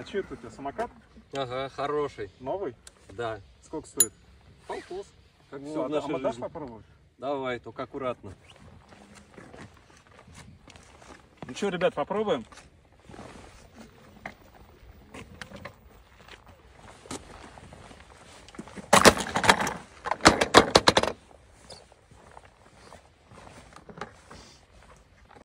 что это у тебя, самокат? Ага, хороший. Новый? Да. Сколько стоит? Полтос. Как Все, все в нашей дашь жизни. попробовать? Давай, только аккуратно. Ну что, ребят, попробуем?